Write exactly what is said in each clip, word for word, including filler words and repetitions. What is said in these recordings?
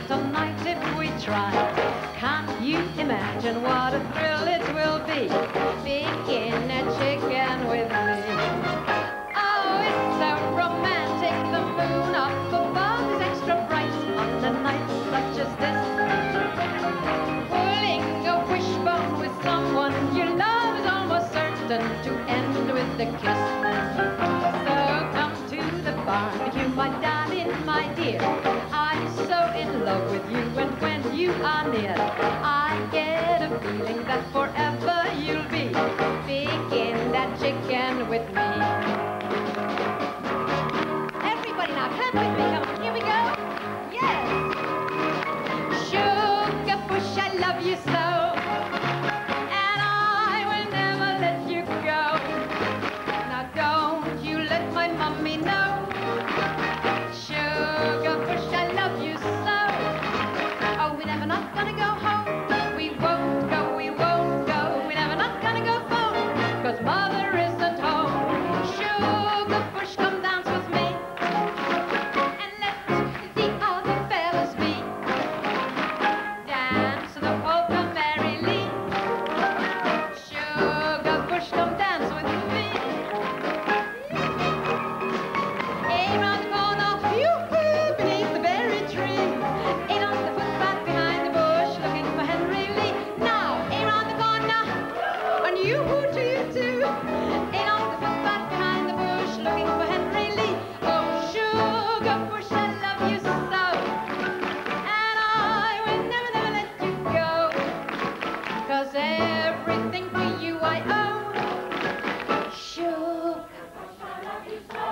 tonight if we try. Can't you imagine what a thrill it will be? Pickin A Chicken with me. Oh, it's so romantic, the moon up above is extra bright on a night such as this. Pulling a wishbone with someone you love is almost certain to end with a kiss. So come to the barbecue, my darling, my dear. I'm so in love with you, and when you are near, I get a feeling that forever you'll be picking that chicken with me. Everybody now, clap with me, come on, here we go. Yes! Sugar bush, I love you so, and I will never let you go. Now don't you let my mommy know. Sugar bush, I love you so. Oh, we're never not gonna go home. We won't go, we won't go. We're never not gonna go home, 'cause mother isn't home. Sugar bush, come dance with me, and let the other fellas be. Dance the polka merrily. Sugar bush, come dance with me. Hey, round the corner, yoo-hoo, beneath the berry tree. Ain't on the footpath behind the bush, looking for Henry Lee. Now, hey, round the corner, and yoo-hoo to you too. Ain't on the footpath behind the bush, looking for Henry Lee. Oh, sugar bush, I love you so, and I will never, never let you go, 'cause everything for you I own. Sugar bush, I love you so.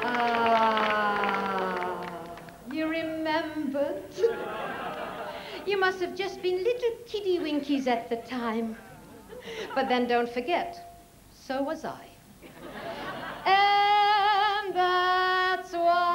Ah, you remembered? You must have just been little kiddie winkies at the time. But then don't forget, so was I. And that's why